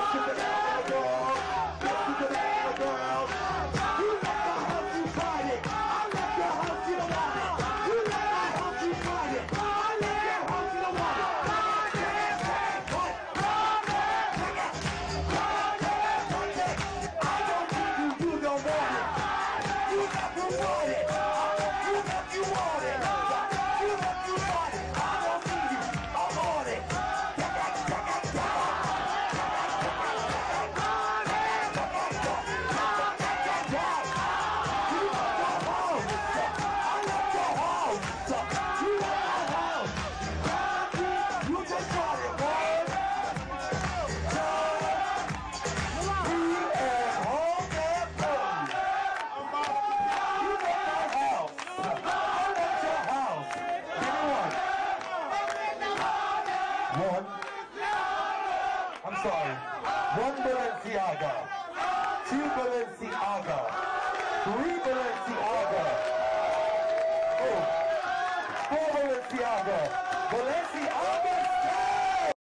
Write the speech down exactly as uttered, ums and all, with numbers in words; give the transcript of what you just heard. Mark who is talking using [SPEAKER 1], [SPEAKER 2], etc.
[SPEAKER 1] One. I'm sorry. One Balenciaga. Two Balenciaga. Three Balenciaga. Oh. Four Balenciaga. Balenciaga.